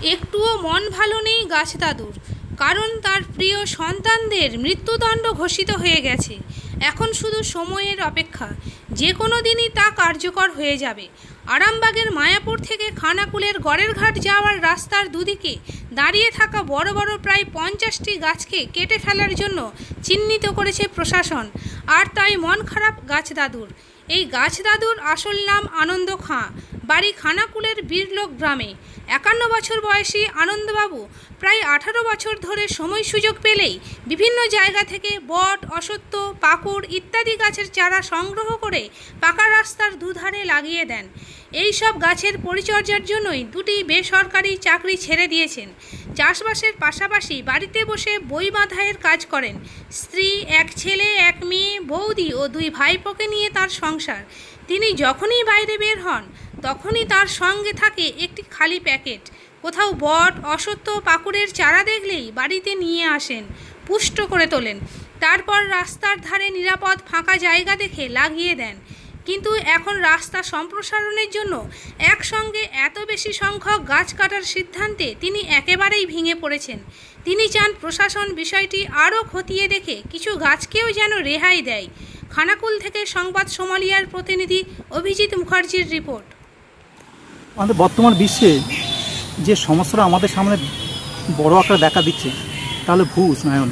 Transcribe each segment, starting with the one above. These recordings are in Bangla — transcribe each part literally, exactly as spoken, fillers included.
একটুও মন ভালো নেই গাছ দাদুর, কারণ তার প্রিয় সন্তানদের মৃত্যুদণ্ড ঘোষিত হয়ে গেছে। এখন শুধু সময়ের অপেক্ষা, যে কোনো দিনই তা কার্যকর হয়ে যাবে। আরামবাগের মায়াপুর থেকে খানাকুলের গড়ের ঘাট যাওয়ার রাস্তার দুদিকে দাঁড়িয়ে থাকা বড় বড় প্রায় পঞ্চাশটি গাছকে কেটে ফেলার জন্য চিহ্নিত করেছে প্রশাসন। আর তাই মন খারাপ গাছ দাদুর। এই গাছ দাদুর আসল নাম আনন্দ খাঁ, বাড়ি খানাকুলের বীরলোক গ্রামে। একান্ন বছর বয়সী আনন্দবাবু প্রায় আঠারো বছর ধরে সময় সুযোগ পেলেই বিভিন্ন জায়গা থেকে বট, অশ্বত্থ, পাকুড় ইত্যাদি গাছের চারা সংগ্রহ করে পাকা রাস্তার দুধারে লাগিয়ে দেন। এই সব গাছের পরিচর্যার জন্যই দুটি বেসরকারি চাকরি ছেড়ে দিয়েছেন। চাষবাসের পাশাপাশি বাড়িতে বসে বই বাঁধাইয়ের কাজ করেন। স্ত্রী, এক ছেলে, এক মেয়ে, বৌদি ও দুই ভাইপোকে নিয়ে তার সংসার। তিনি যখনই বাইরে বের হন তখনই তার সঙ্গে থাকে একটি খালি প্যাকেট। কোথাও বট, অশ্বত্থ, পাকুড়ের চারা দেখলেই বাড়িতে নিয়ে আসেন, পুষ্ট করে তোলেন, তারপর রাস্তার ধারে নিরাপদ ফাঁকা জায়গা দেখে লাগিয়ে দেন। কিন্তু এখন রাস্তা সম্প্রসারণের জন্য একসঙ্গে এত বেশি সংখ্যক গাছ কাটার সিদ্ধান্তে তিনি একেবারেই ভেঙে পড়েছেন। তিনি চান প্রশাসন বিষয়টি আরও খতিয়ে দেখে কিছু গাছকেও যেন রেহাই দেয়। খানাকুল থেকে সংবাদ সোমালিয়ার প্রতিনিধি অভিজিৎ মুখার্জির রিপোর্ট। আমাদের বর্তমান বিশ্বে যে সমস্যাটা আমাদের সামনে বড় আকারে দেখা দিচ্ছে তাহলে ভূ উষ্ণায়ন।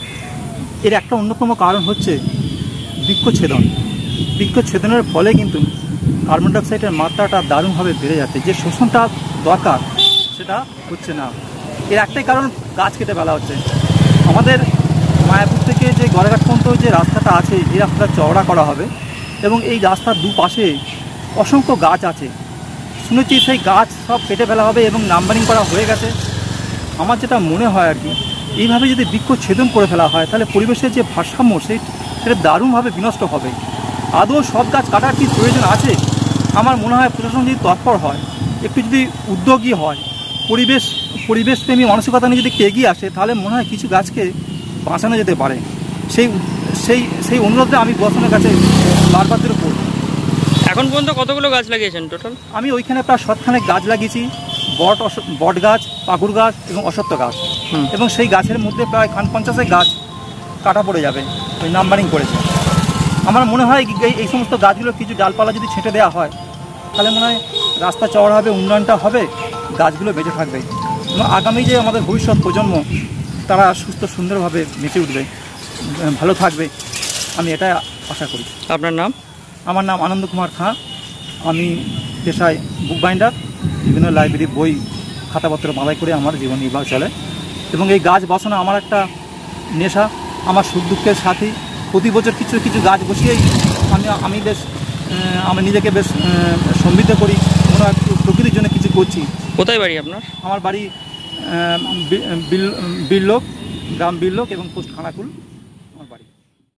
এর একটা অন্যতম কারণ হচ্ছে বৃক্ষচ্ছেদন। বৃক্ষচ্ছেদনের ফলে কিন্তু কার্বন ডাইঅক্সাইডের মাত্রাটা দারুণভাবে বেড়ে যাচ্ছে, যে শোষণটা দরকার সেটা হচ্ছে না। এর একটাই কারণ, গাছ কেটে ফেলা হচ্ছে। আমাদের মায়াপুর থেকে যে গড়েরঘাট পর্যন্ত যে রাস্তাটা আছে, এই রাস্তাটা চওড়া করা হবে এবং এই রাস্তার দুপাশে অসংখ্য গাছ আছে। শুনেছি সেই গাছ সব কেটে ফেলা হবে এবং নাম্বারিং করা হয়ে গেছে। আমার যেটা মনে হয় আর কি, এইভাবে যদি বৃক্ষচ্ছেদন করে ফেলা হয় তাহলে পরিবেশের যে ভারসাম্য সেই সেটা দারুণভাবে বিনষ্ট হবে। আদৌ সব গাছ কাটার কি প্রয়োজন আছে? আমার মনে হয় প্রশাসন যদি তৎপর হয়, একটু যদি উদ্যোগী হয়, পরিবেশ পরিবেশপ্রেমী মানসিকতা নিয়ে যদি এগিয়ে আসে, তাহলে মনে হয় কিছু গাছকে বাঁচানো যেতে পারে। সেই সেই সেই অনুরোধটা আমি প্রশাসনের কাছে বারবার করে করব। এখন পর্যন্ত কতগুলো গাছ লাগিয়েছেন টোটাল? আমি ওইখানে প্রায় শতখানেক গাছ লাগিয়েছি, বট বট গাছ, পাকুড় গাছ এবং অশ্বত্থ গাছ। এবং সেই গাছের মধ্যে প্রায় খান পঞ্চাশেক গাছ কাটা পড়ে যাবে, ওই নাম্বারিং করেছে। আমার মনে হয় এই সমস্ত গাছগুলো কিছু ডালপালা যদি ছেঁটে দেওয়া হয় তাহলে মনে হয় রাস্তা চওড়া হবে, উন্নয়নটা হবে, গাছগুলো বেঁচে থাকবে এবং আগামী যে আমাদের ভবিষ্যৎ প্রজন্ম তারা সুস্থ সুন্দরভাবে বেঁচে উঠবে, ভালো থাকবে, আমি এটা আশা করি। আপনার নাম? আমার নাম আনন্দ কুমার খাঁ। আমি পেশায় বুক বাইন্ডার, বিভিন্ন লাইব্রেরি বই খাতাপত্র মালাই করে আমার জীবন নির্বাহ চলে এবং এই গাছ বসানো আমার একটা নেশা, আমার সুখ দুঃখের সাথী। প্রতি বছর কিছু কিছু গাছ বসিয়েই আমি আমি বেশ আমি নিজেকে বেশ সমৃদ্ধ করি, কোনো একটু প্রকৃতির জন্য কিছু করছি। কোথায় বাড়ি আপনার? আমার বাড়ি বীরলোক, গ্রাম বীরলোক এবং পোস্ট খানাকুল।